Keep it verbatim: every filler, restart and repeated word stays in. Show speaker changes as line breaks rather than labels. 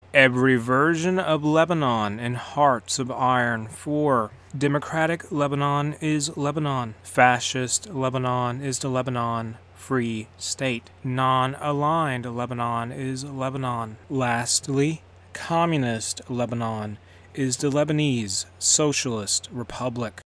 Every version of Lebanon in Hearts of Iron. four. Democratic Lebanon is Lebanon. Fascist Lebanon is the Lebanon Free State. Non-aligned Lebanon is Lebanon. Lastly, Communist Lebanon is the Lebanese Socialist Republic.